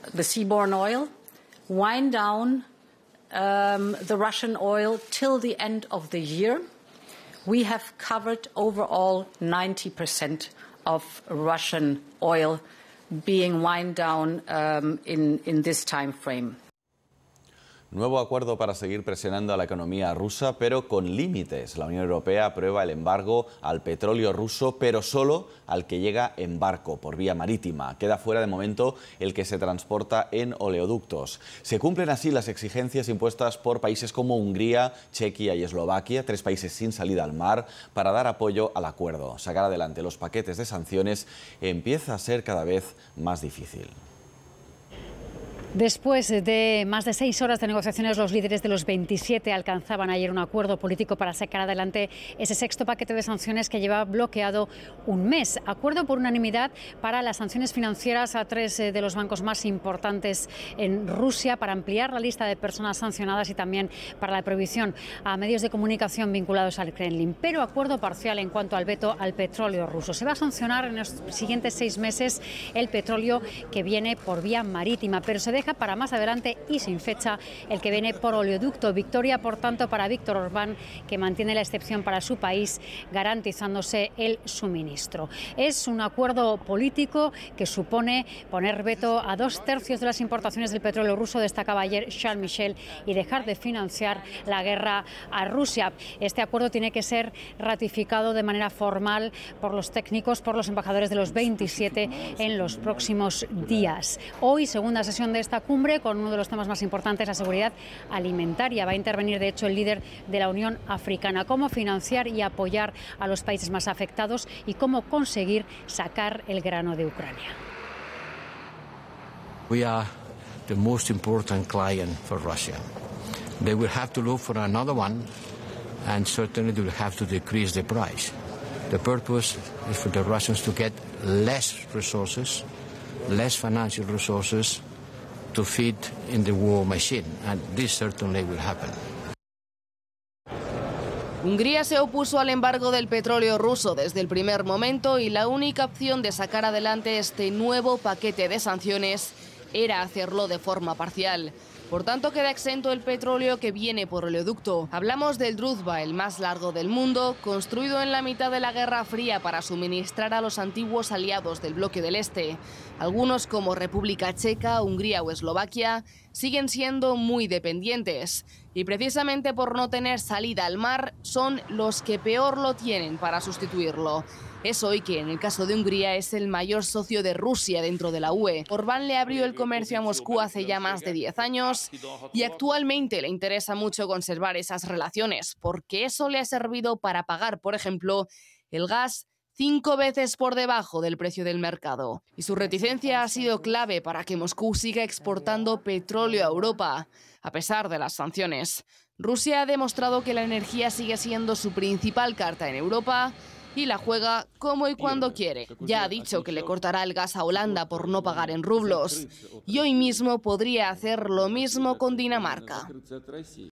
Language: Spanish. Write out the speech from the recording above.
the seaborne oil, wind down the Russian oil till the end of the year. We have covered overall 90% of Russian oil being wind down in this time frame. Nuevo acuerdo para seguir presionando a la economía rusa, pero con límites. La Unión Europea aprueba el embargo al petróleo ruso, pero solo al que llega en barco, por vía marítima. Queda fuera de momento el que se transporta en oleoductos. Se cumplen así las exigencias impuestas por países como Hungría, Chequia y Eslovaquia, 3 países sin salida al mar, para dar apoyo al acuerdo. Sacar adelante los paquetes de sanciones empieza a ser cada vez más difícil. Después de más de 6 horas de negociaciones, los líderes de los 27 alcanzaban ayer un acuerdo político para sacar adelante ese 6º paquete de sanciones que lleva bloqueado un mes. Acuerdo por unanimidad para las sanciones financieras a 3 de los bancos más importantes en Rusia, para ampliar la lista de personas sancionadas y también para la prohibición a medios de comunicación vinculados al Kremlin. Pero acuerdo parcial en cuanto al veto al petróleo ruso. Se va a sancionar en los siguientes 6 meses el petróleo que viene por vía marítima, pero se deja para más adelante y sin fecha el que viene por oleoducto. Victoria, por tanto, para Víctor Orbán, que mantiene la excepción para su país, garantizándose el suministro. Es un acuerdo político que supone poner veto a 2/3 de las importaciones del petróleo ruso, destacaba ayer Charles Michel, y dejar de financiar la guerra a Rusia. Este acuerdo tiene que ser ratificado de manera formal por los técnicos, por los embajadores de los 27 en los próximos días. Hoy, segunda sesión de esta cumbre, con uno de los temas más importantes, la seguridad alimentaria. Va a intervenir, de hecho, el líder de la Unión Africana. Cómo financiar y apoyar a los países más afectados y cómo conseguir sacar el grano de Ucrania. We are the most important client for Russia. They will have to look for another one, and certainly they will have to decrease the price. The purpose is for the Russians to get less resources, less financial resources, to feed in the war machine, and this certainly will happen. Hungría se opuso al embargo del petróleo ruso desde el primer momento y la única opción de sacar adelante este nuevo paquete de sanciones era hacerlo de forma parcial. Por tanto, queda exento el petróleo que viene por oleoducto. Hablamos del Druzhba, el más largo del mundo, construido en la mitad de la Guerra Fría para suministrar a los antiguos aliados del bloque del Este. Algunos, como República Checa, Hungría o Eslovaquia, siguen siendo muy dependientes. Y precisamente por no tener salida al mar, son los que peor lo tienen para sustituirlo. Es hoy que, en el caso de Hungría, es el mayor socio de Rusia dentro de la UE. Orbán le abrió el comercio a Moscú hace ya más de 10 años y actualmente le interesa mucho conservar esas relaciones, porque eso le ha servido para pagar, por ejemplo, el gas 5 veces por debajo del precio del mercado. Y su reticencia ha sido clave para que Moscú siga exportando petróleo a Europa, a pesar de las sanciones. Rusia ha demostrado que la energía sigue siendo su principal carta en Europa y la juega como y cuando quiere. Ya ha dicho que le cortará el gas a Holanda por no pagar en rublos. Y hoy mismo podría hacer lo mismo con Dinamarca.